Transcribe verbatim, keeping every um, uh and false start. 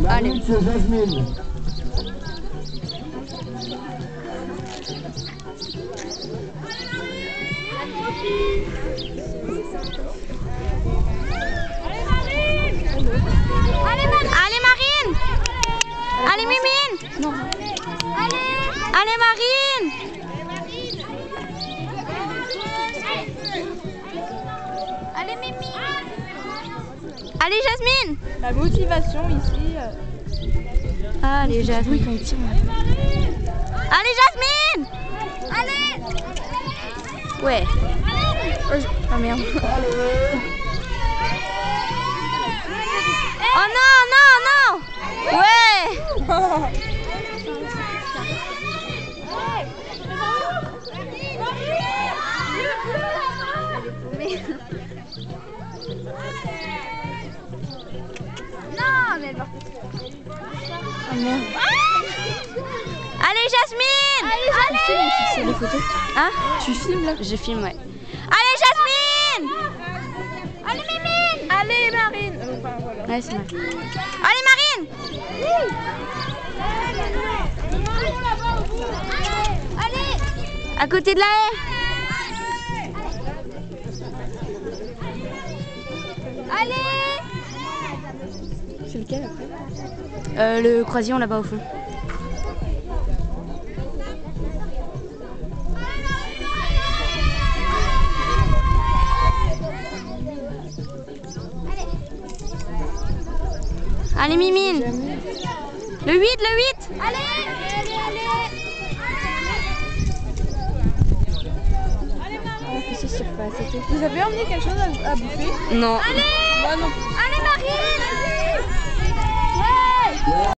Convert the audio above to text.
Allez. C'est Jasmine. Allez Marine. Allez Mimine. Non. Allez Marine. Allez Mimine. Allez Jasmine. La motivation ici. Euh... Allez Jasmine. Allez Jasmine. Allez. Ouais. Oh merde. Oh non, non, non. Ouais. Non, mais elle va. Oh merde. Allez Jasmine. Allez Jasmine. C'est les photos. Hein? Tu filmes là? Je filme, ouais. Allez Jasmine. Allez Mimine. Allez Marine. Euh, enfin, voilà. Ouais, c'est Marine. Allez Marine. Allez. À côté de la haie. Allez. C'est lequel après? Euh, le croisillon là-bas au fond. Allez Mimine. Le huit, le huit. Allez. Allez, allez. Vous avez emmené quelque chose à, à bouffer? Non. Moi non. Allez Marie.